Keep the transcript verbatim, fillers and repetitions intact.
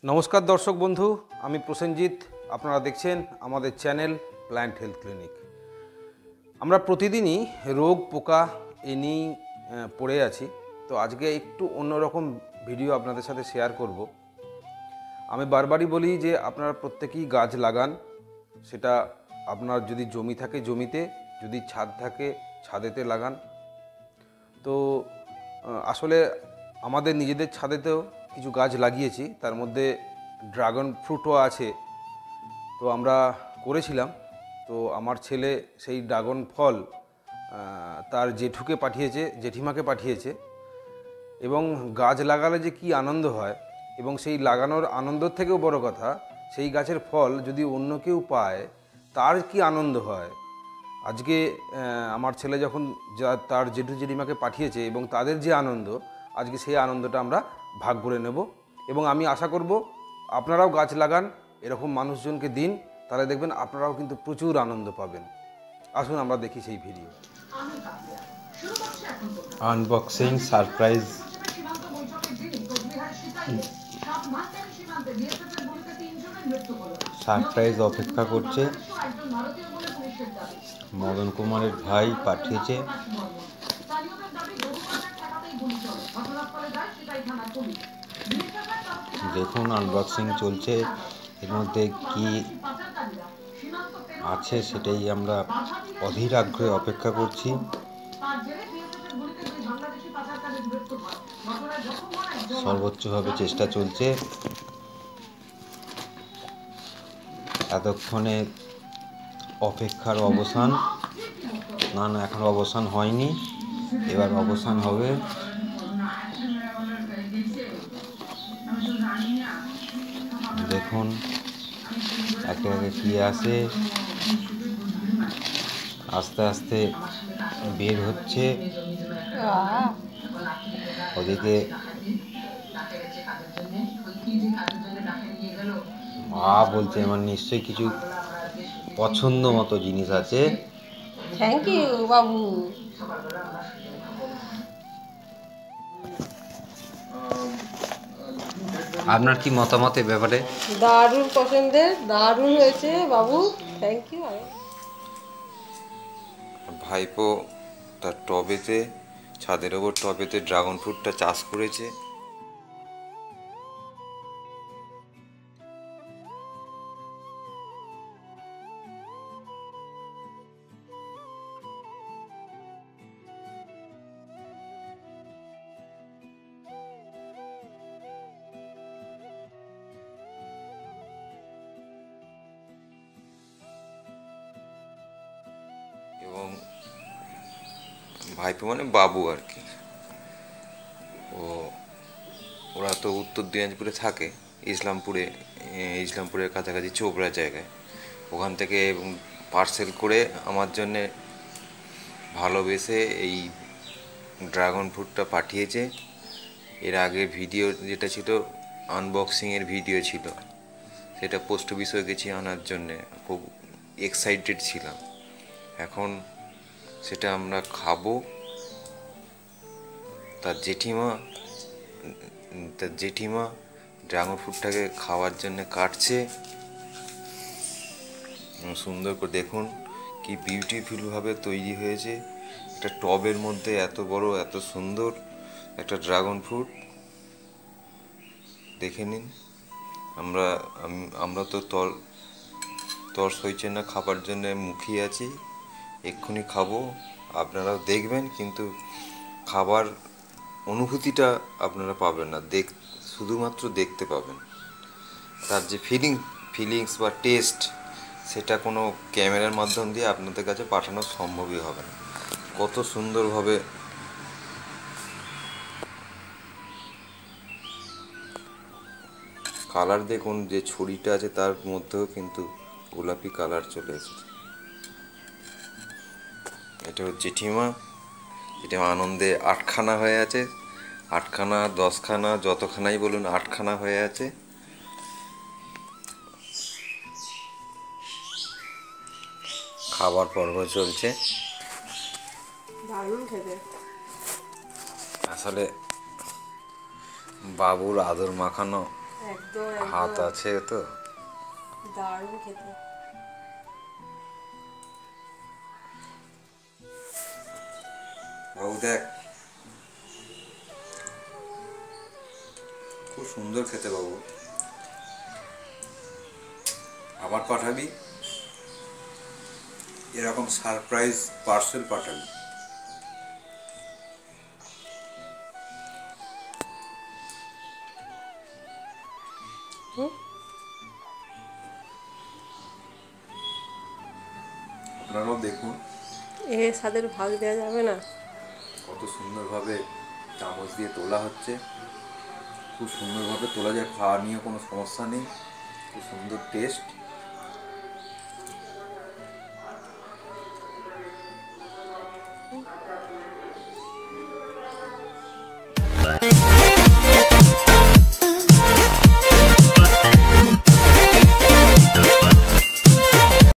नमस्कार दर्शक बंधु आमी प्रसेनजित आपनारा देखছেন आमादेर चैनल प्लांट हेल्थ क्लिनिक। আমরা প্রতিদিনই রোগ পোকা এই নিয়ে পড়ে আছি, তো আজকে একটু অন্যরকম ভিডিও আপনাদের সাথে শেয়ার করব। আমি বারবারই বলি যে আপনারা প্রত্যেকেই গাছ লাগান, সেটা আপনার যদি জমি থাকে জমিতে, যদি ছাদ থাকে ছাদেতে লাগান। তো আসলে আমাদের নিজেদের ছাদেতেও কিছু গাছ লাগিয়েছি, তার মধ্যে ড্রাগন ফ্রুটও আছে। তো আমরা করেছিলাম, তো আমার ছেলে সেই ড্রাগন ফল তার জেঠুকে পাঠিয়েছে, জেঠিমাকে পাঠিয়েছে। এবং গাছ লাগালে যে কি আনন্দ হয়, এবং সেই লাগানোর আনন্দের থেকেও বড় কথা, সেই গাছের ফল যদি অন্য কেউ পায় তার কি আনন্দ হয়। আজকে আমার ছেলে যখন যা তার জেঠু জেঠিমাকে পাঠিয়েছে এবং তাদের যে আনন্দ, আজকে সেই আনন্দটা আমরা ভাগ করে নেব। এবং আমি আশা করব আপনারাও গাছ লাগান, এরকম মানুষজনকে দিন, তাহলে দেখবেন আপনারাও কিন্তু প্রচুর আনন্দ পাবেন। আসুন আমরা দেখি সেই ভিডিও। Unboxing surprise. সারপ্রাইজ অপেক্ষা করছে। মদন কুমারের ভাই পাঠিয়েছে। দেখুন আনবক্সিং চলছে, এর মধ্যে কি আছে সেটাই আমরা অধীর আগ্রহে অপেক্ষা করছি। সর্বোচ্চভাবে চেষ্টা চলছে। এতক্ষণে অপেক্ষার অবসান, না না এখন অবসান হয়নি, এবার অবসান হবে। দেখুন একে একে কি আসে, আস্তে আস্তে বের হচ্ছে। ওদিকে মা বলছে আমার নিশ্চয়ই কিছু পছন্দ মতো জিনিস আছে। থ্যাংক ইউ বাবু। আপনার কি মতামত এ ব্যাপারে? দারুণ পছন্দের, দারুণ হয়েছে বাবু, থ্যাংক ইউ। ভাইপো তার টবেতে, ছাদের ওপর টবেতে ড্রাগন ফ্রুটটা চাষ করেছে। এবং ভাইপো মানে বাবু আর কি, ও ওরা তো উত্তর দিনাজপুরে থাকে, ইসলামপুরে, ইসলামপুরের কাছাকাছি চোপড়া জায়গায়। ওখান থেকে পার্সেল করে আমার জন্যে ভালোবেসে এই ড্রাগন ফ্রুটটা পাঠিয়েছে। এর আগে ভিডিও যেটা ছিল আনবক্সিংয়ের ভিডিও ছিল, সেটা পোস্ট অফিসে গেছি আনার জন্যে, খুব এক্সাইটেড ছিলাম। এখন সেটা আমরা খাবো। তার জেঠিমা তার জেঠিমা ড্রাগন ফ্রুটটাকে খাওয়ার জন্য কাটছে সুন্দর করে। দেখুন কি বিউটিফুলভাবে তৈরি হয়েছে একটা টবের মধ্যে, এত বড় এত সুন্দর একটা ড্রাগন ফ্রুট। দেখে নিন। আমরা আমরা তো তর তর সইছে না খাবার জন্য মুখিয়ে আছি, এক্ষুনি খাবো। আপনারাও দেখবেন, কিন্তু খাবার অনুভূতিটা আপনারা পাবেন না, দেখ শুধুমাত্র দেখতে পাবেন। তার যে ফিলিং ফিলিংস বা টেস্ট, সেটা কোনো ক্যামেরার মাধ্যম দিয়ে আপনাদের কাছে পাঠানো সম্ভবই হবে না। কত সুন্দরভাবে কালার দেখুন, যে ছড়িটা আছে তার মধ্যেও কিন্তু গোলাপি কালার চলে এসেছে। এটা হচ্ছে জেঠিমা, এটা আনন্দে আটখানা হয়ে আছে, আটখানা দশখানা যতখানাই বলুন আটখানা হয়ে আছে। খাবার পর্ব চলছে। দারুণ খেতে। আসলে বাবুর আদর মাখানো একদম হাত একদম আছে তো। দারুণ খেতে। বাবু দেখ, খুব সুন্দর খেতে বাবু। আবার পাঠাবি, এরকম সারপ্রাইজ পার্সেল পাঠাবি। হুম? আপনারাও দেখুন এ স্বাদের ভাগ দেওয়া যাবে না। কত সুন্দরভাবে চামচ দিয়ে তোলা হচ্ছে। খুব সুন্দরভাবে তোলা যায়, খাওয়া নিয়ে কোনো সমস্যা নেই, খুব সুন্দর টেস্ট।